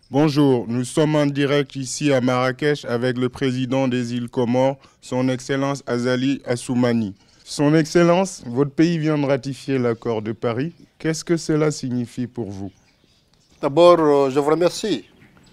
Bonjour, nous sommes en direct ici à Marrakech avec le président des îles Comores, son Excellence Azali Assoumani. Son Excellence, votre pays vient de ratifier l'accord de Paris. Qu'est-ce que cela signifie pour vous? D'abord, je vous remercie,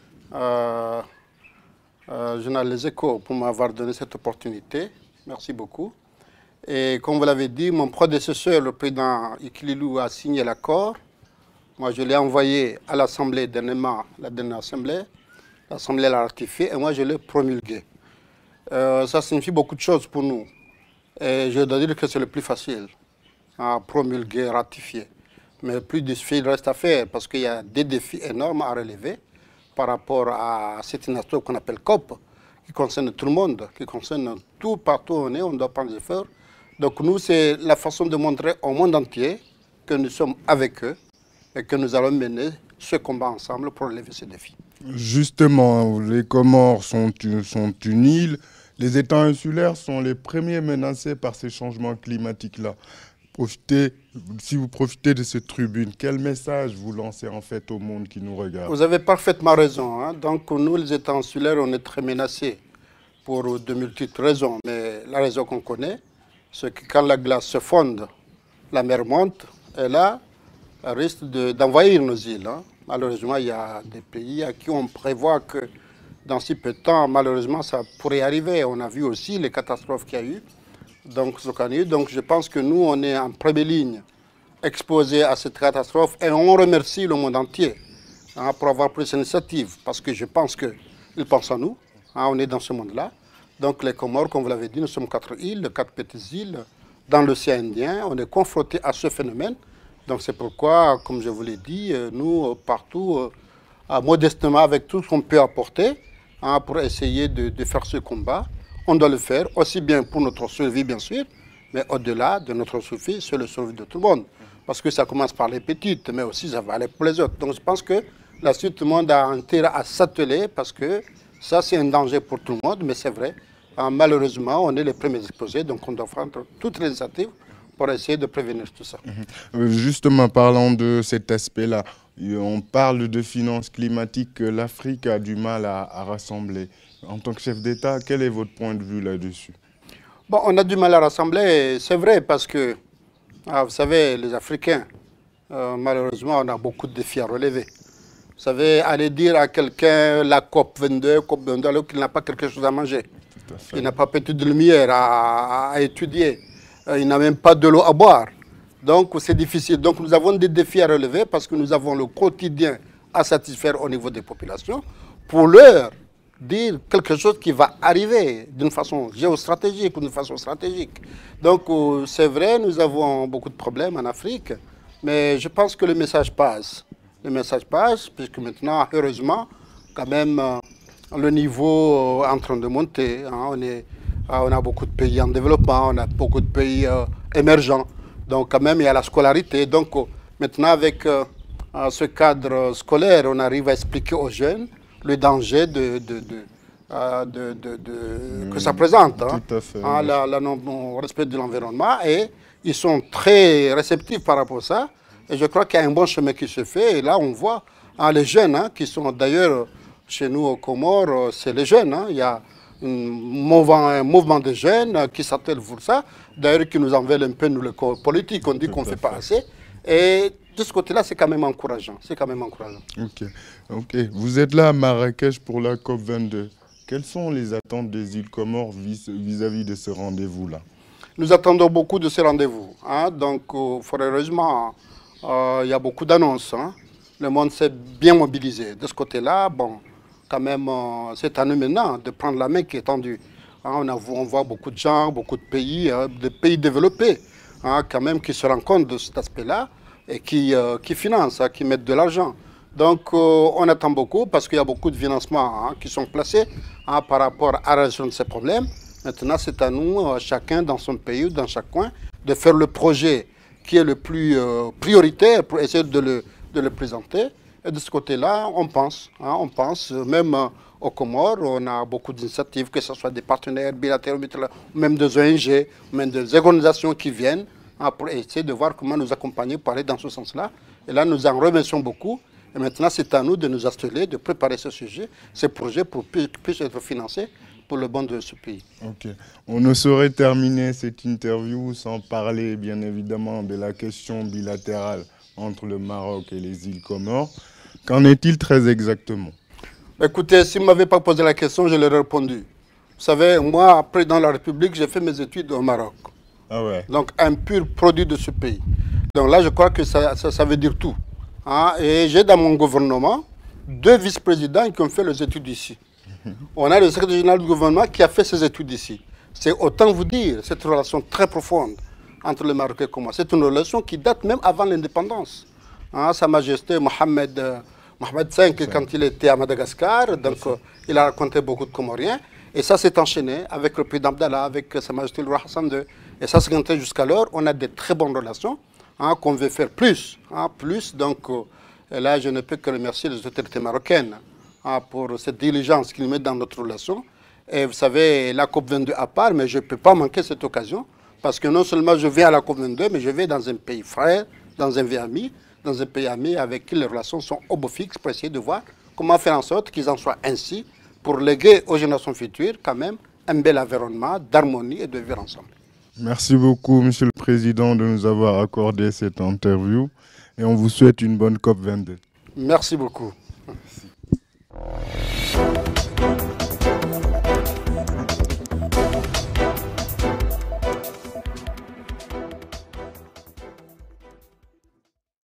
Journal Les Échos, pour m'avoir donné cette opportunité. Merci beaucoup. Et comme vous l'avez dit, mon prédécesseur, le président Ikililou, a signé l'accord. Moi, je l'ai envoyé à l'Assemblée dernièrement, la dernière Assemblée. L'Assemblée l'a ratifié et moi, je l'ai promulgué. Ça signifie beaucoup de choses pour nous. Et je dois dire que c'est le plus facile à promulguer, ratifier. Mais plus de défis reste à faire parce qu'il y a des défis énormes à relever par rapport à cette initiative qu'on appelle COP, qui concerne tout le monde, qui concerne tout, partout où on est, on doit prendre des efforts. Donc nous, c'est la façon de montrer au monde entier que nous sommes avec eux et que nous allons mener ce combat ensemble pour relever ces défis. Justement, les Comores sont une île. Les États insulaires sont les premiers menacés par ces changements climatiques-là. Si vous profitez de cette tribune, quel message vous lancez en fait au monde qui nous regarde? Vous avez parfaitement raison, hein. Donc nous, les États insulaires, on est très menacés pour de multiples raisons. Mais la raison qu'on connaît, c'est que quand la glace se fonde, la mer monte, et là, elle risque d'envahir nos îles, hein. Malheureusement, il y a des pays à qui on prévoit que dans si peu de temps, malheureusement, ça pourrait arriver. On a vu aussi les catastrophes qu'il y a eu. Donc je pense que nous, on est en première ligne, exposés à cette catastrophe, et on remercie le monde entier, hein, pour avoir pris cette initiative, parce que je pense qu'ils pensent à nous, hein, on est dans ce monde-là. Donc les Comores, comme vous l'avez dit, nous sommes 4 îles, 4 petites îles dans l'océan Indien, on est confrontés à ce phénomène. Donc c'est pourquoi, comme je vous l'ai dit, nous, partout, modestement, avec tout ce qu'on peut apporter, hein, pour essayer de faire ce combat, on doit le faire, aussi bien pour notre survie, bien sûr, mais au-delà de notre survie, c'est le survie de tout le monde. Parce que ça commence par les petites, mais aussi ça va aller pour les autres. Donc je pense que la suite, tout le monde a intérêt à s'atteler, parce que ça, c'est un danger pour tout le monde, mais c'est vrai. Malheureusement, on est les premiers exposés, donc on doit prendre toutes les initiatives pour essayer de prévenir tout ça. Justement, parlant de cet aspect-là, on parle de finances climatiques que l'Afrique a du mal à rassembler. En tant que chef d'État, quel est votre point de vue là-dessus? Bon, on a du mal à rassembler, c'est vrai, parce que, vous savez, les Africains, malheureusement, on a beaucoup de défis à relever. Vous savez, aller dire à quelqu'un la COP22, alors qu'il n'a pas quelque chose à manger. Il n'a pas petit de lumière à étudier. Il n'a même pas de l'eau à boire. Donc, c'est difficile. Donc, nous avons des défis à relever parce que nous avons le quotidien à satisfaire au niveau des populations pour leur dire quelque chose qui va arriver d'une façon géostratégique ou d'une façon stratégique. Donc, c'est vrai, nous avons beaucoup de problèmes en Afrique, mais je pense que le message passe. Le message passe, puisque maintenant, heureusement, quand même, le niveau est en train de monter, hein. On a beaucoup de pays en développement, on a beaucoup de pays émergents. Donc, quand même, il y a la scolarité. Donc, maintenant, avec ce cadre scolaire, on arrive à expliquer aux jeunes le danger que ça présente, hein, tout à fait, hein, le respect de l'environnement. Et ils sont très réceptifs par rapport à ça. Et je crois qu'il y a un bon chemin qui se fait. Et là, on voit, hein, les jeunes, hein, qui sont d'ailleurs chez nous aux Comores, c'est les jeunes. Hein, il y a un mouvement de jeunes qui s'attelle pour ça. D'ailleurs, qui nous envers un peu, nous, les politiques. On dit qu'on ne fait pas assez. Et de ce côté-là, c'est quand même encourageant. C'est quand même encourageant. Ok. Vous êtes là à Marrakech pour la COP22. Quelles sont les attentes des îles Comores vis-à-vis de ce rendez-vous-là? Nous attendons beaucoup de ce rendez-vous, hein. Donc, fort heureusement, il y a beaucoup d'annonces, hein. Le monde s'est bien mobilisé. De ce côté-là, bon, quand même, c'est à nous maintenant de prendre la main qui est tendue. Hein, on voit beaucoup de gens, beaucoup de pays développés, hein, quand même, qui se rendent compte de cet aspect-là et qui financent, hein, qui mettent de l'argent. Donc, on attend beaucoup parce qu'il y a beaucoup de financements, hein, qui sont placés, hein, par rapport à la résolution de ces problèmes. Maintenant, c'est à nous, chacun dans son pays ou dans chaque coin, de faire le projet qui est le plus prioritaire pour essayer de le présenter. Et de ce côté-là, on pense, même aux Comores, on a beaucoup d'initiatives, que ce soit des partenaires bilatéraux, même des ONG, même des organisations qui viennent, hein, pour essayer de voir comment nous accompagner pour aller dans ce sens-là. Et là, nous en remercions beaucoup. Et maintenant, c'est à nous de nous atteler, de préparer ce sujet, ces projets pour qu'ils puissent être financés pour le bon de ce pays. Ok. On ne saurait terminer cette interview sans parler, bien évidemment, de la question bilatérale entre le Maroc et les îles Comores. Qu'en est-il très exactement? Écoutez, si vous ne m'avez pas posé la question, je leur ai répondu. Vous savez, moi, après, dans la République, j'ai fait mes études au Maroc. Ah ouais. Donc, un pur produit de ce pays. Donc là, je crois que ça veut dire tout. Hein? Et j'ai dans mon gouvernement 2 vice-présidents qui ont fait les études ici. On a le secrétaire général du gouvernement qui a fait ses études ici. C'est autant vous dire, cette relation très profonde entre le Maroc et moi. C'est une relation qui date même avant l'indépendance. Hein? Sa Majesté Mohamed V, quand il était à Madagascar, donc il a raconté beaucoup de Comoriens. Et ça s'est enchaîné avec le président Abdallah, avec Sa Majesté le roi Hassan II. Et ça s'est continué jusqu'alors. On a de très bonnes relations, hein, qu'on veut faire plus. Hein, plus. Donc et là, je ne peux que remercier les autorités marocaines, hein, pour cette diligence qu'ils mettent dans notre relation. Et vous savez, la COP22 à part, mais je ne peux pas manquer cette occasion. Parce que non seulement je viens à la COP22, mais je vais dans un pays frère, dans un pays ami, dans un pays ami avec qui les relations sont au beau fixe, pour essayer de voir comment faire en sorte qu'ils en soient ainsi, pour léguer aux générations futures quand même un bel environnement d'harmonie et de vivre ensemble. Merci beaucoup, Monsieur le Président, de nous avoir accordé cette interview et on vous souhaite une bonne COP22. Merci beaucoup.